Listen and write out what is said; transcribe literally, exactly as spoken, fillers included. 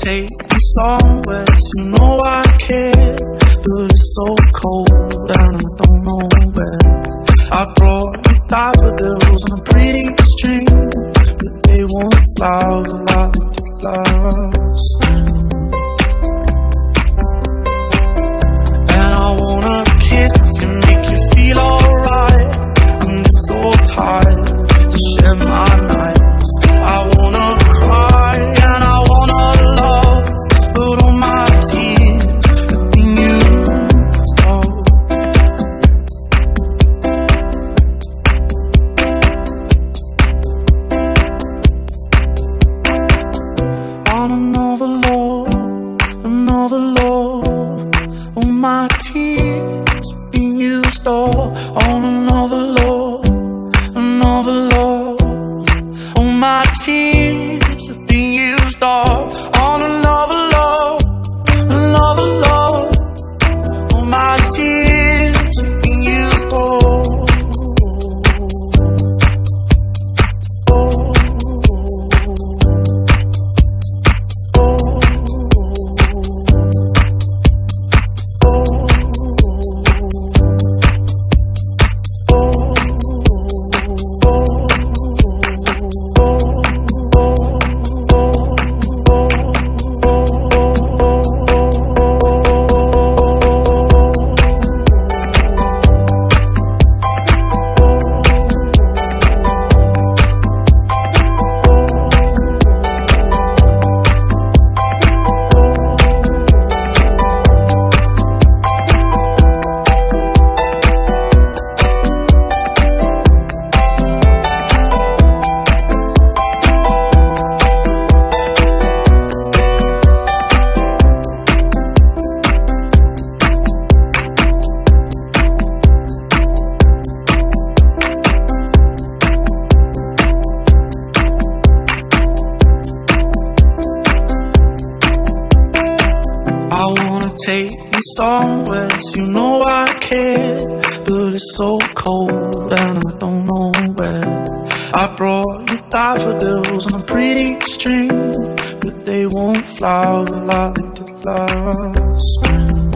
take you somewhere, you know I care, but it's so cold and I don't know where. I brought you daffodils on a pretty string, but they won't flower like they did last spring. And I wanna kiss you, make you feel alright. I'm just so tired to share my nights. I wanna cry and I wanna love, but all my tears have been used up. On another love, another love, all my tears have been used up. On another love, another love, all my tears have been used up. On another love, another love, all my tears have been used up. I wanna take you somewhere, you know I care, but it's so cold and I don't know where. I brought you daffodils on a pretty string, but they won't flower like they did last spring.